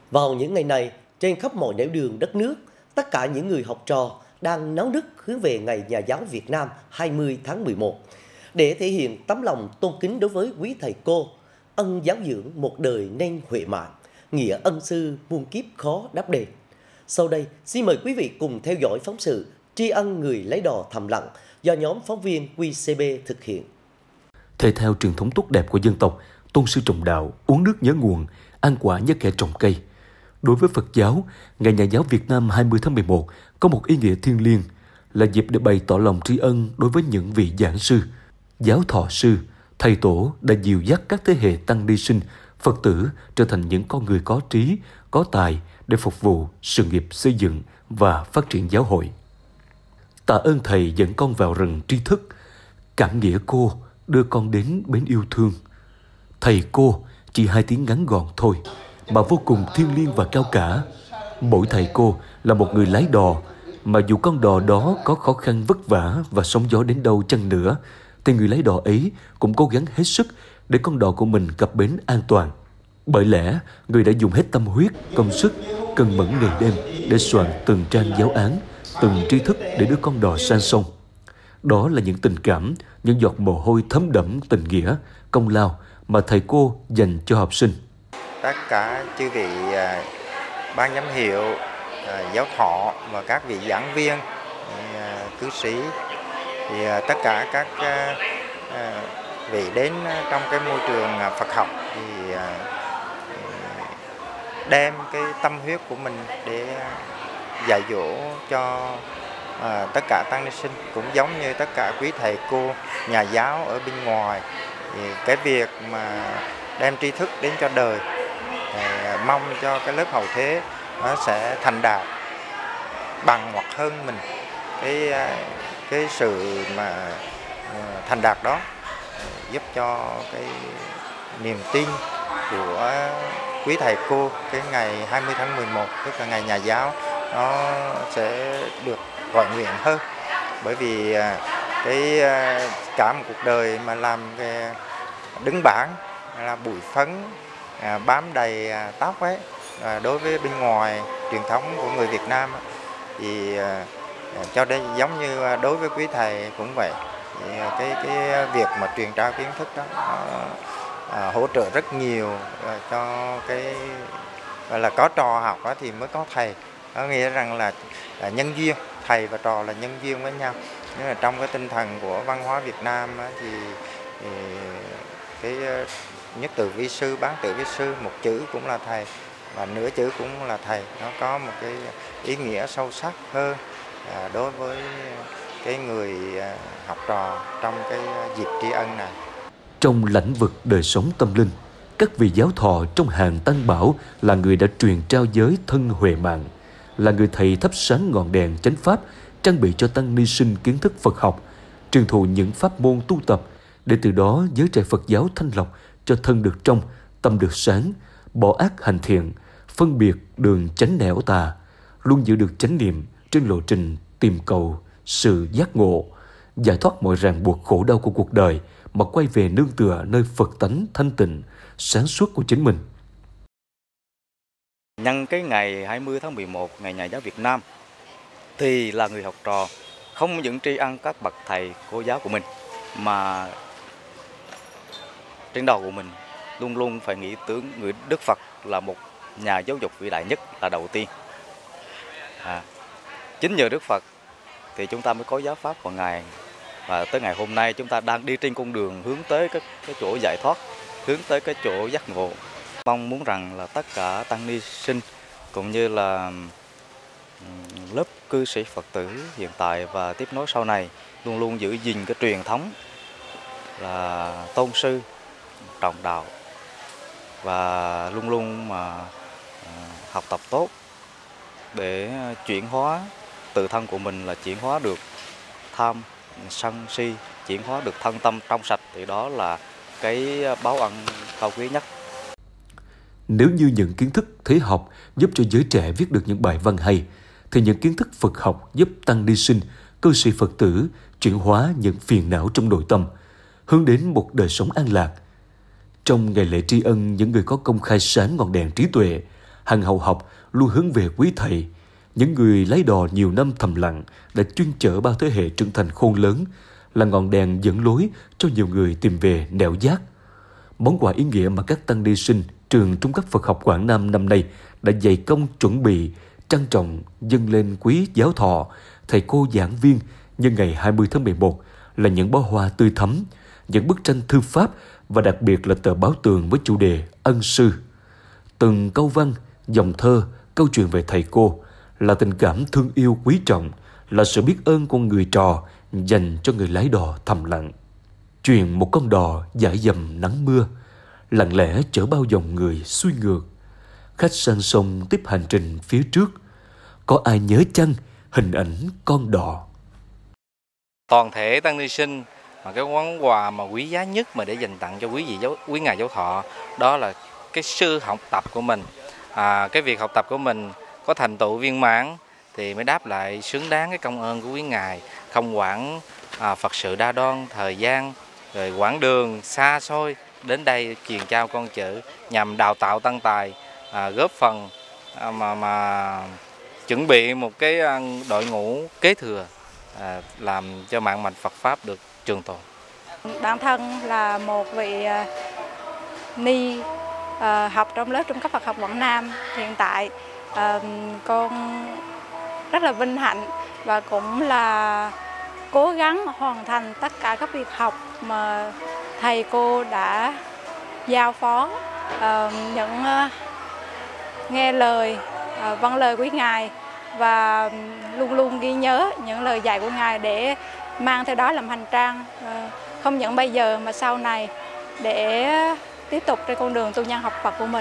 Vào những ngày này, trên khắp mọi nẻo đường đất nước, tất cả những người học trò đang náo nức hướng về Ngày Nhà giáo Việt Nam 20 tháng 11 để thể hiện tấm lòng tôn kính đối với quý thầy cô, ân giáo dưỡng một đời nên huệ mạng, nghĩa ân sư muôn kiếp khó đáp đền. Sau đây, xin mời quý vị cùng theo dõi phóng sự tri ân người lấy đò thầm lặng do nhóm phóng viên QCB thực hiện. Thể theo truyền thống tốt đẹp của dân tộc, tôn sư trọng đạo, uống nước nhớ nguồn, ăn quả nhớ kẻ trồng cây. Đối với Phật giáo, Ngày Nhà giáo Việt Nam 20 tháng 11 có một ý nghĩa thiêng liêng, là dịp để bày tỏ lòng tri ân đối với những vị giảng sư, giáo thọ sư, thầy tổ đã dìu dắt các thế hệ tăng ni sinh, Phật tử trở thành những con người có trí, có tài để phục vụ sự nghiệp xây dựng và phát triển giáo hội. Tạ ơn thầy dẫn con vào rừng tri thức, cảm nghĩa cô đưa con đến bến yêu thương. Thầy cô chỉ 2 tiếng ngắn gọn thôi mà vô cùng thiêng liêng và cao cả. Mỗi thầy cô là một người lái đò, mà dù con đò đó có khó khăn vất vả và sóng gió đến đâu chăng nữa, thì người lái đò ấy cũng cố gắng hết sức để con đò của mình cập bến an toàn. Bởi lẽ, người đã dùng hết tâm huyết, công sức, cần mẫn ngày đêm để soạn từng trang giáo án, từng tri thức để đưa con đò sang sông. Đó là những tình cảm, những giọt mồ hôi thấm đẫm tình nghĩa, công lao mà thầy cô dành cho học sinh. Tất cả chư vị ban giám hiệu, giáo thọ và các vị giảng viên, cư sĩ, thì tất cả các vị đến trong cái môi trường Phật học thì đem cái tâm huyết của mình để dạy dỗ cho tất cả tăng ni sinh, cũng giống như tất cả quý thầy cô, nhà giáo ở bên ngoài. Thì cái việc mà đem tri thức đến cho đời, mong cho cái lớp hậu thế nó sẽ thành đạt bằng hoặc hơn mình. Cái sự mà thành đạt đó giúp cho cái niềm tin của quý thầy cô cái ngày 20 tháng 11, tức là ngày nhà giáo, nó sẽ được gọi nguyện hơn. Bởi vì cái cả một cuộc đời mà làm cái đứng bảng là bụi phấn bám đầy tóc ấy, đối với bên ngoài truyền thống của người Việt Nam thì cho đến giống như đối với quý thầy cũng vậy. Thì cái việc mà truyền trao kiến thức đó hỗ trợ rất nhiều cho cái gọi là có trò học đó thì mới có thầy. Có nghĩa rằng là nhân duyên, thầy và trò là nhân duyên với nhau. Nhưng mà trong cái tinh thần của văn hóa Việt Nam thì cái nhất từ vi sư, bán tự vi sư, một chữ cũng là thầy và nửa chữ cũng là thầy. Nó có một cái ý nghĩa sâu sắc hơn đối với cái người học trò trong cái dịp tri ân này. Trong lĩnh vực đời sống tâm linh, các vị giáo thọ trong hàng Tăng Bảo là người đã truyền trao giới thân huệ mạng, là người thầy thắp sáng ngọn đèn chánh pháp, trang bị cho tăng ni sinh kiến thức Phật học, truyền thụ những pháp môn tu tập, để từ đó giới trẻ Phật giáo thanh lọc, cho thân được trong, tâm được sáng, bỏ ác hành thiện, phân biệt đường chánh nẻo tà, luôn giữ được chánh niệm trên lộ trình tìm cầu sự giác ngộ, giải thoát mọi ràng buộc khổ đau của cuộc đời, mà quay về nương tựa nơi Phật tánh thanh tịnh, sáng suốt của chính mình. Nhân cái ngày 20 tháng 11, Ngày Nhà giáo Việt Nam, thì là người học trò không những tri ân các bậc thầy cô giáo của mình, mà trên đầu của mình luôn luôn phải nghĩ tưởng người Đức Phật là một nhà giáo dục vĩ đại nhất là đầu tiên. Chính nhờ Đức Phật thì chúng ta mới có giáo pháp của Ngài. Và tới ngày hôm nay chúng ta đang đi trên con đường hướng tới cái chỗ giải thoát, hướng tới cái chỗ giác ngộ. Mong muốn rằng là tất cả tăng ni sinh cũng như là lớp cư sĩ Phật tử hiện tại và tiếp nối sau này luôn luôn giữ gìn cái truyền thống là tôn sư trọng đạo, và luôn luôn mà học tập tốt để chuyển hóa tự thân của mình, là chuyển hóa được tham sân si, chuyển hóa được thân tâm trong sạch, thì đó là cái báo ân cao quý nhất. Nếu như những kiến thức thế học giúp cho giới trẻ viết được những bài văn hay, thì những kiến thức Phật học giúp tăng ni sinh, cư sĩ Phật tử chuyển hóa những phiền não trong nội tâm, hướng đến một đời sống an lạc. Trong ngày lễ tri ân những người có công khai sáng ngọn đèn trí tuệ, hàng hậu học luôn hướng về quý thầy. Những người lái đò nhiều năm thầm lặng đã chuyên chở bao thế hệ trưởng thành khôn lớn, là ngọn đèn dẫn lối cho nhiều người tìm về nẻo giác. Món quà ý nghĩa mà các tăng ni sinh trường Trung cấp Phật học Quảng Nam năm nay đã dày công chuẩn bị, trang trọng dâng lên quý giáo thọ, thầy cô giảng viên nhân ngày 20 tháng 11 là những bó hoa tươi thắm, những bức tranh thư pháp và đặc biệt là tờ báo tường với chủ đề ân sư. Từng câu văn, dòng thơ, câu chuyện về thầy cô là tình cảm thương yêu quý trọng, là sự biết ơn của người trò dành cho người lái đò thầm lặng. Chuyện một con đò dãi dầm nắng mưa, lặng lẽ chở bao dòng người xuôi ngược. Khách sang sông tiếp hành trình phía trước, có ai nhớ chăng hình ảnh con đò? Toàn thể tăng ni sinh mà cái món quà mà quý giá nhất mà để dành tặng cho quý ngài giáo thọ đó là cái sự học tập của mình. Cái việc học tập của mình có thành tựu viên mãn thì mới đáp lại xứng đáng cái công ơn của quý ngài, không quản Phật sự đa đoan, thời gian, rồi quãng đường xa xôi đến đây truyền trao con chữ nhằm đào tạo tăng tài, góp phần mà chuẩn bị một cái đội ngũ kế thừa, làm cho mạng mạch Phật Pháp được trường tồn. Bản thân là một vị ni học trong lớp Trung cấp Phật học Quảng Nam. Hiện tại con rất là vinh hạnh và cũng là cố gắng hoàn thành tất cả các việc học mà thầy cô đã giao phó, những nghe lời, vâng lời quý ngài và luôn luôn ghi nhớ những lời dạy của ngài để mang theo đó làm hành trang, không những bây giờ mà sau này để tiếp tục trên con đường tu nhân học Phật của mình.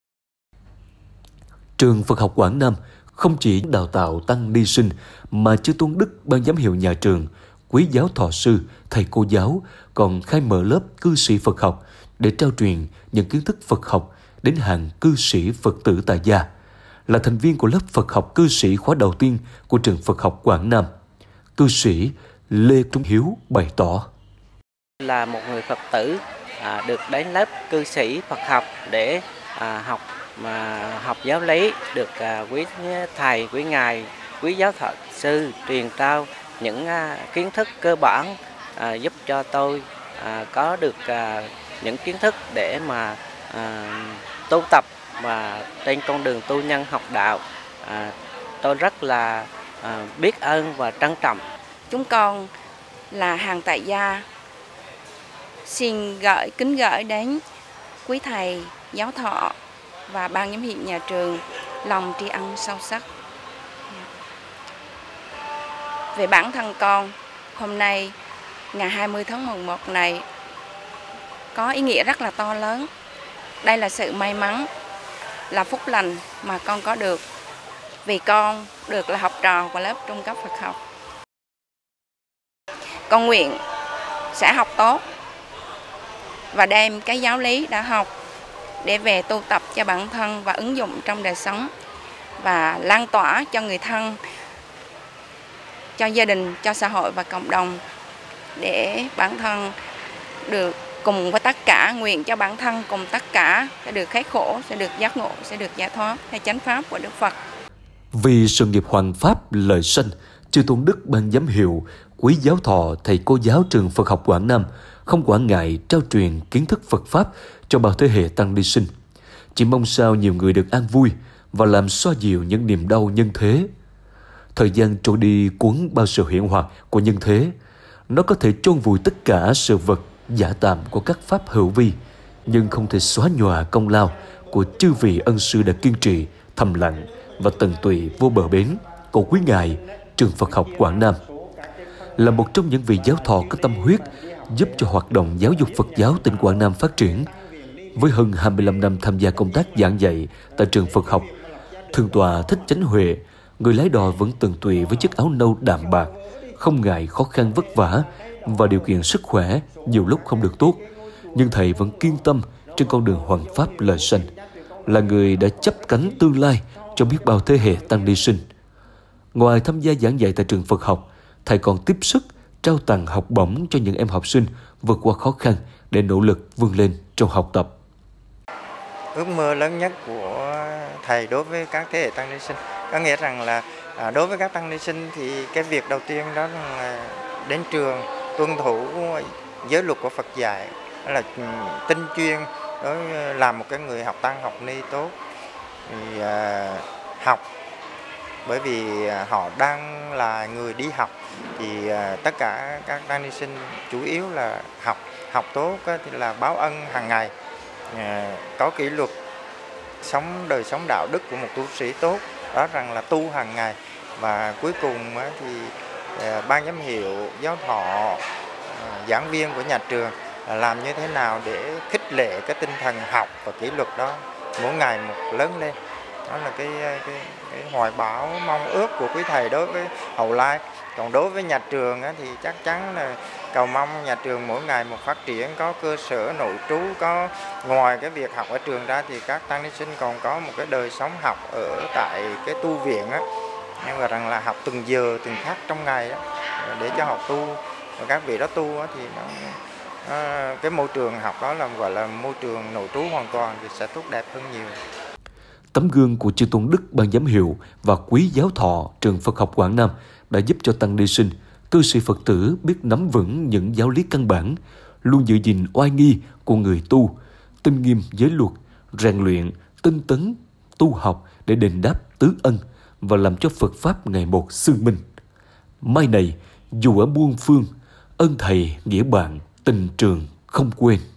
Trường Phật học Quảng Nam không chỉ đào tạo tăng ni sinh mà Chư Tôn Đức Ban giám hiệu nhà trường, quý giáo thọ sư, thầy cô giáo còn khai mở lớp cư sĩ Phật học để trao truyền những kiến thức Phật học đến hàng cư sĩ Phật tử tại gia. Là thành viên của lớp Phật học cư sĩ khóa đầu tiên của trường Phật học Quảng Nam, cư sĩ Lê Trung Hiếu bày tỏ: là một người Phật tử được đến lớp cư sĩ Phật học để học giáo lý, được quý thầy, quý ngài, quý giáo thọ sư truyền trao những kiến thức cơ bản, giúp cho tôi có được những kiến thức để mà tu tập và trên con đường tu nhân học đạo. Tôi rất là biết ơn và trân trọng. Chúng con là hàng tại gia xin kính gửi đến quý thầy giáo thọ và ban giám hiệu nhà trường lòng tri ân sâu sắc. Về bản thân con, hôm nay ngày 20 tháng 11 này có ý nghĩa rất là to lớn. Đây là sự may mắn, là phúc lành mà con có được vì con được là học trò của lớp Trung cấp Phật học. Con nguyện sẽ học tốt và đem cái giáo lý đã học để về tu tập cho bản thân và ứng dụng trong đời sống và lan tỏa cho người thân, cho gia đình, cho xã hội và cộng đồng, để bản thân được cùng với tất cả, nguyện cho bản thân cùng tất cả sẽ được khắc khổ, sẽ được giác ngộ, sẽ được giải thoát theo chánh pháp của Đức Phật. Vì sự nghiệp hoằng pháp lợi sanh, Chư Tôn Đức Ban giám hiệu, quý giáo thọ, thầy cô giáo trường Phật học Quảng Nam không quản ngại trao truyền kiến thức Phật pháp cho bao thế hệ tăng ni sinh. Chỉ mong sao nhiều người được an vui và làm xoa dịu những niềm đau nhân thế. Thời gian trôi đi cuốn bao sự hiện hoạt của nhân thế, nó có thể chôn vùi tất cả sự vật giả tạm của các pháp hữu vi, nhưng không thể xóa nhòa công lao của chư vị ân sư đã kiên trì, thầm lặng và tận tụy vô bờ bến của quý ngài trường Phật học Quảng Nam. Là một trong những vị giáo thọ có tâm huyết giúp cho hoạt động giáo dục Phật giáo tỉnh Quảng Nam phát triển. Với hơn 25 năm tham gia công tác giảng dạy tại trường Phật học, Thượng tọa Thích Chánh Huệ, người lái đò vẫn tận tụy với chiếc áo nâu đạm bạc, không ngại khó khăn vất vả và điều kiện sức khỏe nhiều lúc không được tốt, nhưng thầy vẫn kiên tâm trên con đường hoằng pháp lợi sanh, là người đã chắp cánh tương lai cho biết bao thế hệ tăng ni sinh. Ngoài tham gia giảng dạy tại trường Phật học, thầy còn tiếp sức trao tặng học bổng cho những em học sinh vượt qua khó khăn để nỗ lực vươn lên trong học tập. ước mơ lớn nhất của thầy đối với các thế hệ tăng ni sinh. Có nghĩa rằng là đối với các tăng ni sinh thì cái việc đầu tiên đó là đến trường tuân thủ giới luật của Phật dạy, đó là tinh chuyên, làm một cái người học tăng học ni tốt. Thì học, bởi vì họ đang là người đi học thì tất cả các tăng ni sinh chủ yếu là học tốt thì là báo ân hàng ngày, có kỷ luật, đời sống đạo đức của một tu sĩ tốt, đó rằng là tu hàng ngày. Và cuối cùng thì ban giám hiệu, giáo thọ, giảng viên của nhà trường làm như thế nào để khích lệ cái tinh thần học và kỷ luật đó mỗi ngày một lớn lên. Đó là cái hoài bão mong ước của quý thầy đối với hậu lai. Còn đối với nhà trường thì chắc chắn là cầu mong nhà trường mỗi ngày một phát triển, có cơ sở nội trú, có ngoài cái việc học ở trường ra thì các tăng ni sinh còn có một cái đời sống học ở tại cái tu viện á, nhưng mà rằng là học từng giờ từng khắc trong ngày đó, để cho học tu. Và các vị đó tu thì cái môi trường học đó là gọi là môi trường nội trú hoàn toàn thì sẽ tốt đẹp hơn nhiều. Tấm gương của chư Tôn Đức ban giám hiệu và quý giáo thọ trường Phật học Quảng Nam đã giúp cho tăng ni sinh, cư sĩ Phật tử biết nắm vững những giáo lý căn bản, luôn giữ gìn oai nghi của người tu, tinh nghiêm giới luật, rèn luyện, tinh tấn, tu học để đền đáp tứ ân và làm cho Phật Pháp ngày một xương minh. Mai này, dù ở muôn phương, ơn thầy nghĩa bạn, tình trường không quên.